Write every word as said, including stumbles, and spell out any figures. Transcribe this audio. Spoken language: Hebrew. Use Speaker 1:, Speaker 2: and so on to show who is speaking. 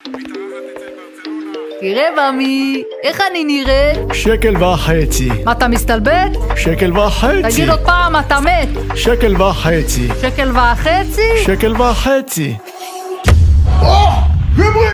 Speaker 1: תראה במי, איך אני נראה?
Speaker 2: שקל וחצי.
Speaker 1: מה, אתה מסתלבט?
Speaker 2: שקל וחצי.
Speaker 1: תגיד עוד פעם, אתה מת.
Speaker 2: שקל וחצי.
Speaker 1: שקל וחצי?
Speaker 2: שקל וחצי.